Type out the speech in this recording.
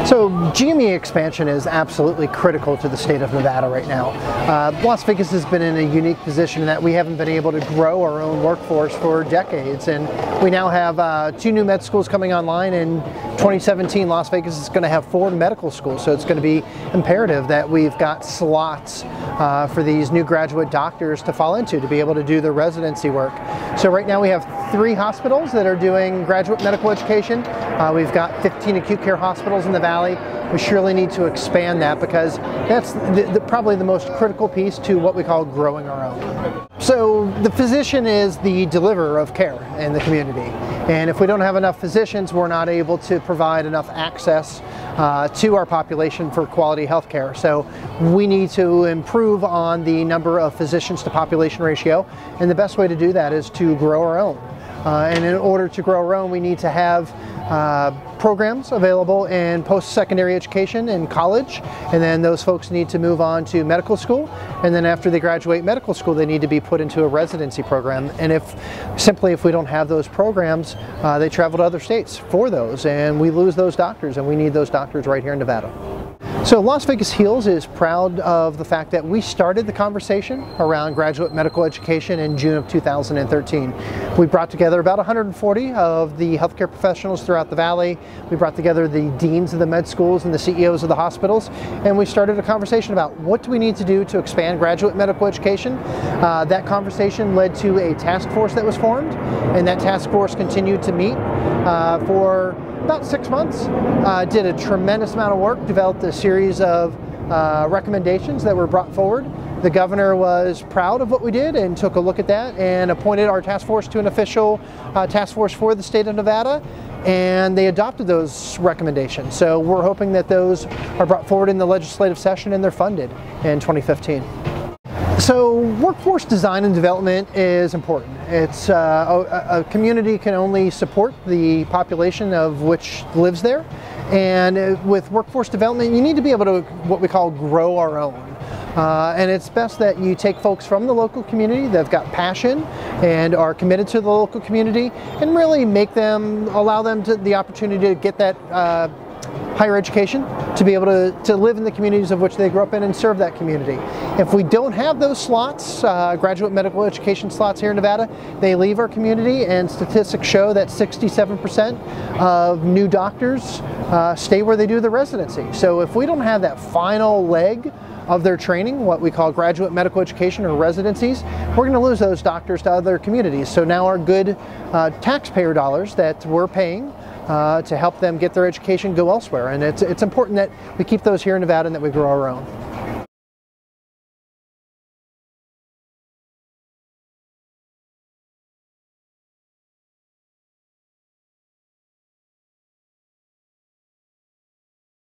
So GME expansion is absolutely critical to the state of Nevada right now. Las Vegas has been in a unique position in that we haven't been able to grow our own workforce for decades, and we now have 2 new med schools coming online. In 2017, Las Vegas is going to have 4 medical schools, so it's going to be imperative that we've got slots for these new graduate doctors to fall into to be able to do the residency work. So right now we have 3 hospitals that are doing graduate medical education. We've got 15 acute care hospitals in the Valley. We surely need to expand that because that's probably the most critical piece to what we call growing our own. So the physician is the deliverer of care in the community. And if we don't have enough physicians, we're not able to provide enough access to our population for quality health care. So we need to improve on the number of physicians to population ratio. And the best way to do that is to grow our own. And in order to grow our own, we need to have programs available in post-secondary education in college, and then those folks need to move on to medical school, and then after they graduate medical school they need to be put into a residency program. And if we don't have those programs, they travel to other states for those, and we lose those doctors, and we need those doctors right here in Nevada. So Las Vegas HEALS is proud of the fact that we started the conversation around graduate medical education in June of 2013. We brought together about 140 of the healthcare professionals throughout the Valley. We brought together the deans of the med schools and the CEOs of the hospitals, and we started a conversation about what do we need to do to expand graduate medical education. That conversation led to a task force that was formed, and that task force continued to meet for about 6 months, did a tremendous amount of work, developed a series of recommendations that were brought forward. The governor was proud of what we did and took a look at that and appointed our task force to an official task force for the state of Nevada, and they adopted those recommendations. So we're hoping that those are brought forward in the legislative session and they're funded in 2015. So workforce design and development is important. It's a community can only support the population of which lives there, and with workforce development you need to be able to what we call grow our own. And it's best that you take folks from the local community that have got passion and are committed to the local community, and really allow them the opportunity to get that higher education, to be able to live in the communities of which they grew up in and serve that community. If we don't have those slots, graduate medical education slots here in Nevada, they leave our community, and statistics show that 67% of new doctors stay where they do the residency. So if we don't have that final leg of their training, what we call graduate medical education or residencies, we're going to lose those doctors to other communities. So now our good taxpayer dollars that we're paying to help them get their education go elsewhere, and it's important that we keep those here in Nevada and that we grow our own.